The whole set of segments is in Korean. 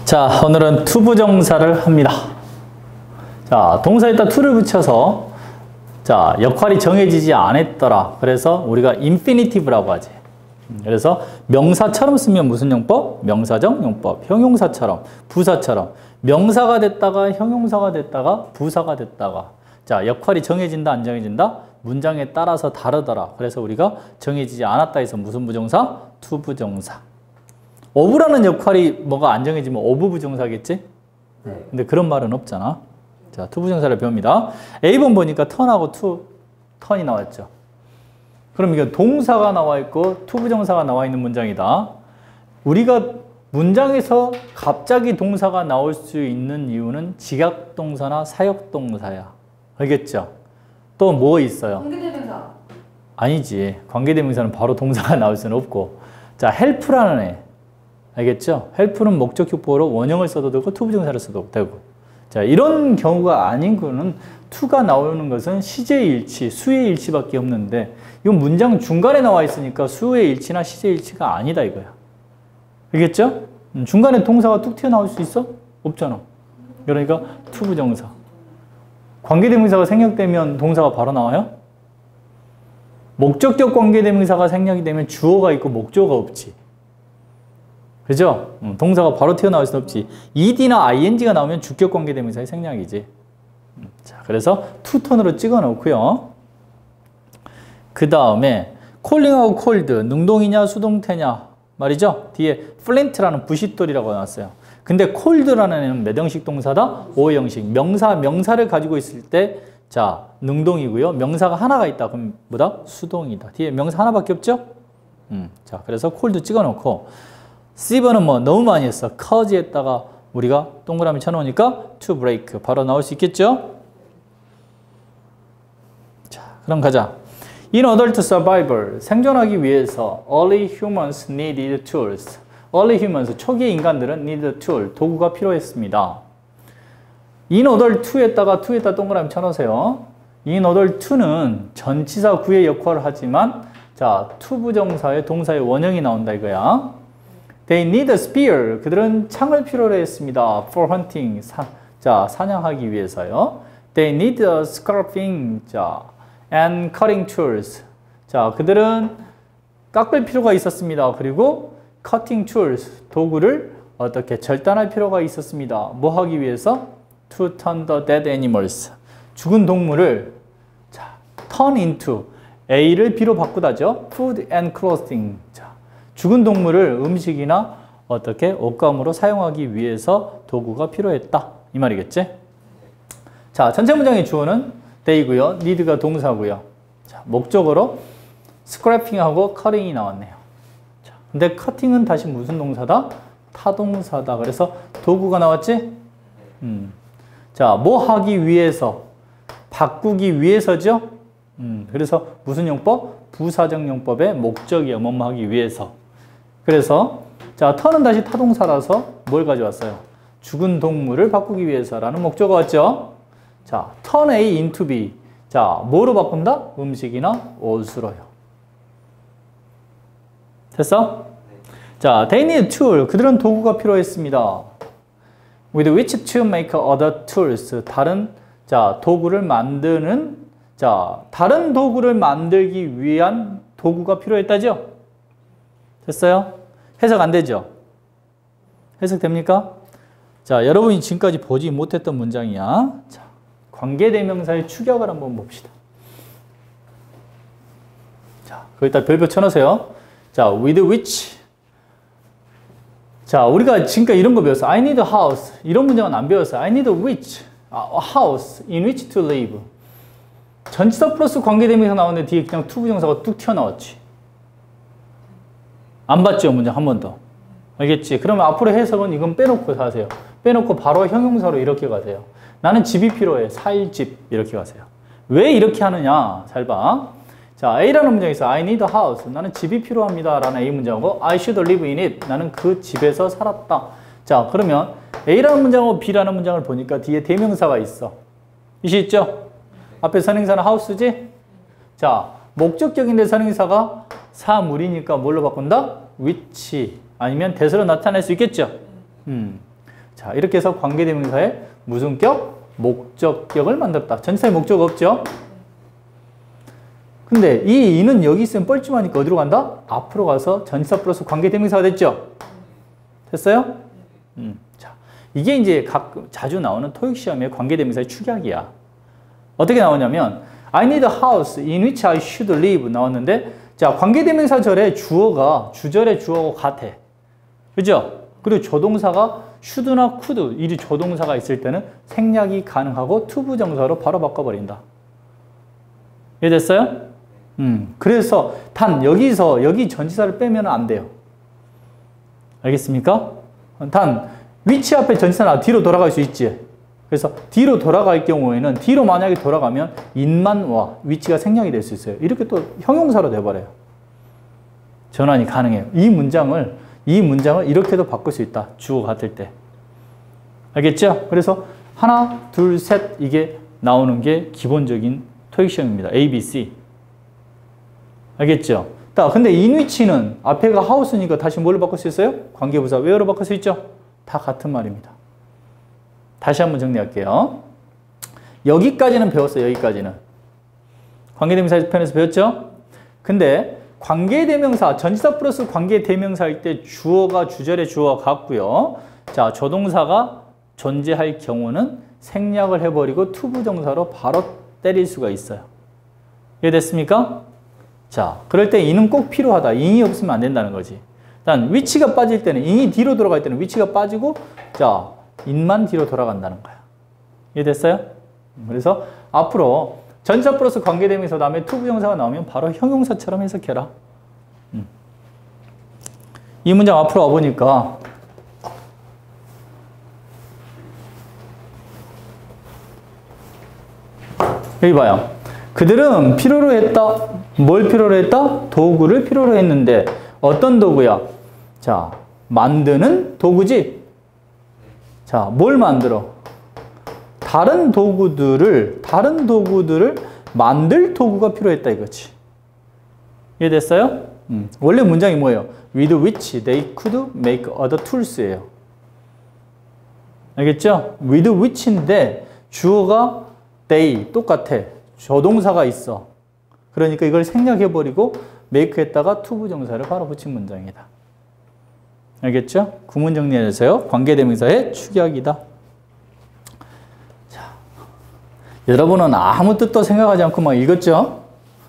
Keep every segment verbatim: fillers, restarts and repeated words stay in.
자, 오늘은 투부정사를 합니다. 자, 동사에다 to를 붙여서 자, 역할이 정해지지 않았더라. 그래서 우리가 infinitive라고 하지. 그래서 명사처럼 쓰면 무슨 용법? 명사적 용법. 형용사처럼, 부사처럼. 명사가 됐다가 형용사가 됐다가 부사가 됐다가. 자, 역할이 정해진다, 안 정해진다? 문장에 따라서 다르더라. 그래서 우리가 정해지지 않았다 해서 무슨 부정사? 투부정사. of라는 역할이 뭐가 안 정해지면 of 부정사겠지? 네. 근데 그런 말은 없잖아. 자, 투부정사를 배웁니다. 에이 번 보니까 턴하고 투, 턴이 나왔죠. 그럼 이게 동사가 나와 있고 투부정사가 나와 있는 문장이다. 우리가 문장에서 갑자기 동사가 나올 수 있는 이유는 지각동사나 사역동사야. 알겠죠? 또 뭐 있어요? 관계대명사. 아니지. 관계대명사는 바로 동사가 나올 수는 없고. 자, help라는 애. 알겠죠? help는 목적격보로 원형을 써도 되고 투부정사를 써도 되고. 자, 이런 경우가 아닌 거는 to가 나오는 것은 시제의 일치, 수의 일치밖에 없는데 이건 문장 중간에 나와 있으니까 수의 일치나 시제의 일치가 아니다 이거야. 알겠죠? 중간에 동사가 뚝 튀어나올 수 있어? 없잖아. 그러니까 투부정사. 관계대명사가 생략되면 동사가 바로 나와요? 목적격 관계대명사가 생략이 되면 주어가 있고 목적어가 없지. 그죠? 동사가 바로 튀어나올 수 없지. ed나 ing가 나오면 주격 관계대명사의 생략이지. 자, 그래서 투턴으로 찍어 놓고요. 그 다음에 콜링하고 콜드, 능동이냐 수동태냐 말이죠. 뒤에 플린트라는 부싯돌이라고 나왔어요. 근데 콜드라는 애는 몇 형식 동사다? 오 형식. 명사, 명사를 가지고 있을 때 자, 능동이고요. 명사가 하나가 있다. 그럼 뭐다? 수동이다. 뒤에 명사 하나밖에 없죠? 음, 자, 그래서 콜드 찍어 놓고 씨번은 뭐 너무 많이 했어. cause에다가 우리가 동그라미 쳐놓으니까 to break 바로 나올 수 있겠죠? 자, 그럼 가자. In order to survive, 생존하기 위해서 early humans needed tools. early humans, 초기 인간들은 needed tool, 도구가 필요했습니다. in order to에다가 to에다 동그라미 쳐놓으세요. in order to는 전치사 구의 역할을 하지만 자, 투부정사의 동사의 원형이 나온다 이거야. They need a spear. 그들은 창을 필요로 했습니다. For hunting. 사, 자, 사냥하기 위해서요. They need a scraping. 자, and cutting tools. 자, 그들은 깎을 필요가 있었습니다. 그리고 cutting tools. 도구를 어떻게 절단할 필요가 있었습니다. 뭐 하기 위해서? To turn the dead animals. 죽은 동물을 자, turn into. A를 B로 바꾸다죠. Food and clothing. 자, 죽은 동물을 음식이나 어떻게 옷감으로 사용하기 위해서 도구가 필요했다. 이 말이겠지? 자, 전체 문장의 주어는 they고요. need가 동사고요. 자, 목적어로 scraping하고 cutting이 나왔네요. 자, 근데 cutting은 다시 무슨 동사다? 타동사다. 그래서 도구가 나왔지? 음. 자, 뭐 하기 위해서? 바꾸기 위해서죠? 음. 그래서 무슨 용법? 부사적 용법의 목적이야. 뭐뭐 하기 위해서. 그래서 자, 턴은 다시 타동사라서 뭘 가져왔어요? 죽은 동물을 바꾸기 위해서라는 목적어 왔죠? 자, turn A into B. 자, 뭐로 바꾼다? 음식이나 옷으로요. 됐어? 자, they need tool. 그들은 도구가 필요했습니다. With which to make other tools. 다른 자, 도구를 만드는 자, 다른 도구를 만들기 위한 도구가 필요했다죠? 됐어요? 해석 안 되죠? 해석됩니까? 자, 여러분이 지금까지 보지 못했던 문장이야. 자, 관계대명사의 추격을 한번 봅시다. 자, 거기다 별표 쳐놓으세요. 자, with which. 자, 우리가 지금까지 이런 거 배웠어. I need a house. 이런 문장은 안 배웠어요. I need a which. a house in which to live. 전치사 플러스 관계대명사 나오는데 뒤에 그냥 투부정사가 뚝 튀어나왔지. 안 봤죠? 문장 한 번 더. 알겠지? 그러면 앞으로 해석은 이건 빼놓고 하세요. 빼놓고 바로 형용사로 이렇게 가세요. 나는 집이 필요해. 살 집. 이렇게 가세요. 왜 이렇게 하느냐? 잘 봐. 자, A라는 문장이 있어. I need a house. 나는 집이 필요합니다. 라는 A 문장하고 I should live in it. 나는 그 집에서 살았다. 자, 그러면 A라는 문장하고 B라는 문장을 보니까 뒤에 대명사가 있어. 이시 있죠? 앞에 선행사는 house지? 자, 목적격인데 선행사가 사물이니까 뭘로 바꾼다? which 아니면 대서로 나타낼 수 있겠죠. 음. 자, 이렇게 해서 관계대명사의 무슨 격? 목적격을 만들었다. 전치사의 목적 없죠? 근데 이 이는 여기 있으면 뻘쭘하니까 어디로 간다? 앞으로 가서 전치사 플러스 관계대명사가 됐죠? 됐어요? 음, 자, 이게 이제 가끔 자주 나오는 토익 시험의 관계대명사의 축약이야. 어떻게 나오냐면 I need a house in which I should live 나왔는데, 자, 관계대명사 절에 주어가 주절의 주어하고 같아. 그죠? 그리고 조동사가 should나 could, 이 조동사가 있을 때는 생략이 가능하고 투부정사로 바로 바꿔버린다. 이해됐어요? 음, 그래서 단 여기서 여기 전치사를 빼면 안 돼요. 알겠습니까? 단 위치 앞에 전치사는 뒤로 돌아갈 수 있지. 그래서 뒤로 돌아갈 경우에는 뒤로 만약에 돌아가면 인만 와 위치가 생략이 될 수 있어요. 이렇게 또 형용사로 돼버려요. 전환이 가능해요. 이 문장을 이 문장을 이렇게도 바꿀 수 있다. 주어 같을 때. 알겠죠? 그래서 하나, 둘, 셋 이게 나오는 게 기본적인 토익 시험입니다. A, B, C. 알겠죠? 자, 근데 in which는 앞에가 house니까 다시 뭘로 바꿀 수 있어요? 관계부사 where로 바꿀 수 있죠? 다 같은 말입니다. 다시 한번 정리할게요. 여기까지는 배웠어요. 여기까지는. 관계대명사 편에서 배웠죠? 근데 관계대명사, 전치사 플러스 관계대명사일 때 주어가 주절의 주어와 같고요. 자, 조동사가 존재할 경우는 생략을 해버리고 투부정사로 바로 때릴 수가 있어요. 이해됐습니까? 자, 그럴 때 in은 꼭 필요하다. in이 없으면 안 된다는 거지. 일단 위치가 빠질 때는 in이 뒤로 돌아갈 때는 위치가 빠지고 자, in만 뒤로 돌아간다는 거야. 이해됐어요? 그래서 앞으로 전치사 플러스 관계대명사 다음에 투부정사가 나오면 바로 형용사처럼 해석해라. 음. 이 문장 앞으로 와보니까 여기 봐요. 그들은 필요로 했다. 뭘 필요로 했다? 도구를 필요로 했는데 어떤 도구야? 자, 만드는 도구지? 자, 뭘 만들어? 다른 도구들을, 다른 도구들을 만들 도구가 필요했다 이거지. 이해됐어요? 음. 원래 문장이 뭐예요? With which they could make other tools예요. 알겠죠? With which인데 주어가 they 똑같아. 조동사가 있어. 그러니까 이걸 생략해버리고 make 했다가 투부정사를 바로 붙인 문장이다. 알겠죠? 구문 정리해주세요. 관계대명사의 축약이다. 자, 여러분은 아무 뜻도 생각하지 않고 막 읽었죠?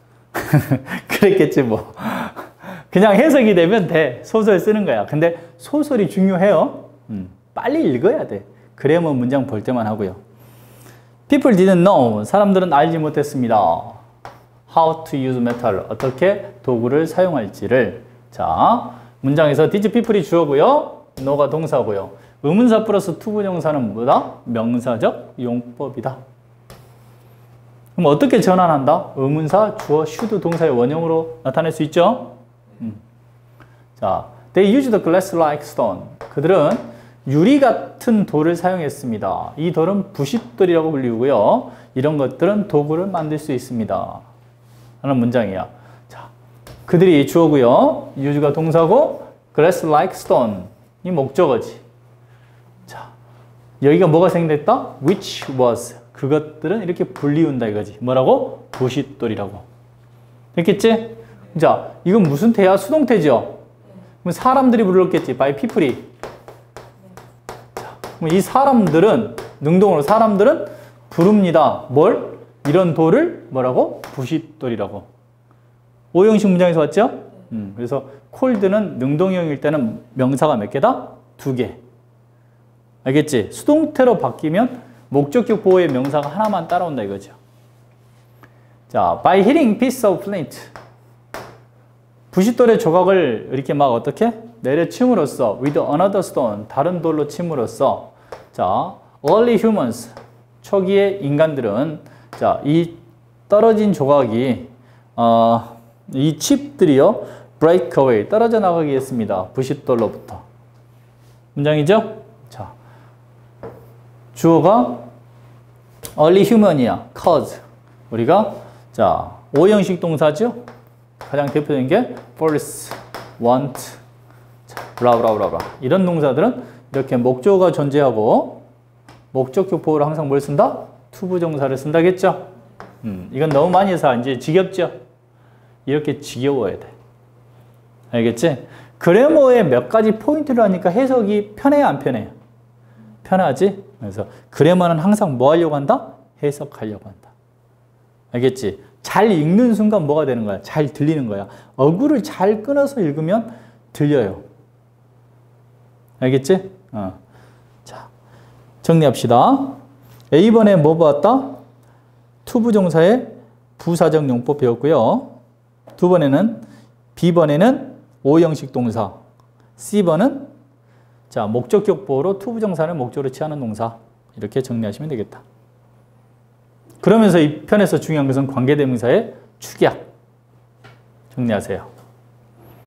그랬겠지 뭐. 그냥 해석이 되면 돼. 소설 쓰는 거야. 근데 소설이 중요해요. 음, 빨리 읽어야 돼. 그래야만 문장 볼 때만 하고요. People didn't know. 사람들은 알지 못했습니다. How to use metal. 어떻게 도구를 사용할지를. 자, 문장에서 these people이 주어고요. know가 동사고요. 의문사 플러스 투부정사는 뭐다? 명사적 용법이다. 그럼 어떻게 전환한다? 의문사, 주어, should 동사의 원형으로 나타낼 수 있죠? 음. 자, they used the glass-like stone. 그들은 유리 같은 돌을 사용했습니다. 이 돌은 부싯돌이라고 불리고요. 이런 것들은 도구를 만들 수 있습니다. 하는 문장이야. 자, 그들이 주어고요. use가 동사고 glass-like stone 이 목적어지. 자, 여기가 뭐가 생겼다? which was. 그것들은 이렇게 불리운다 이거지. 뭐라고? 부싯돌이라고. 됐겠지? 자, 이건 무슨 태야? 수동태죠? 그럼 사람들이 불렀겠지. by people이. 이 사람들은, 능동으로 사람들은 부릅니다. 뭘? 이런 돌을 뭐라고? 부싯돌이라고. 오형식 문장에서 왔죠? 음, 그래서 cold는 능동형일 때는 명사가 몇 개다? 두 개. 알겠지? 수동태로 바뀌면 목적격 보호의 명사가 하나만 따라온다 이거죠. 자, by hitting piece of flint. 부싯돌의 조각을 이렇게 막 어떻게? 내려침으로써 with another stone. 다른 돌로 침으로써 자, early humans. 초기의 인간들은 자, 이 떨어진 조각이 어, 이 칩들이요. break away. 떨어져 나가게 했습니다. 부싯돌로부터. 문장이죠? 자, 주어가 early human이야. cause. 우리가 자, 오형식 동사죠? 가장 대표적인 게 force, want, 블라블라블라 이런 동사들은 이렇게 목조가 존재하고 목적격 보호로 항상 뭘 쓴다? 투부정사를 쓴다겠죠? 음, 이건 너무 많이 해서 이제 지겹죠? 이렇게 지겨워야 돼. 알겠지? 그래머의 몇 가지 포인트를 하니까 해석이 편해요, 안 편해요? 편하지? 그래서 그래머는 항상 뭐 하려고 한다? 해석하려고 한다. 알겠지? 잘 읽는 순간 뭐가 되는 거야? 잘 들리는 거야. 어구를 잘 끊어서 읽으면 들려요. 알겠지? 어. 자, 정리합시다. A번에 뭐 봤다? 투부정사의 부사적 용법 배웠고요. 두 번에는 B번에는 오형식 동사. C번은 자, 목적격 보호로 투부정사를 목적으로 취하는 동사. 이렇게 정리하시면 되겠다. 그러면서 이 편에서 중요한 것은 관계대명사의 축약. 정리하세요.